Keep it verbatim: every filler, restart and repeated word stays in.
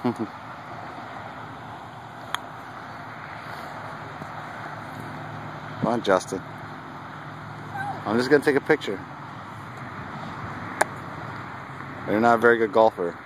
Come on, Justin. I'm just gonna take a picture. You're not a very good golfer.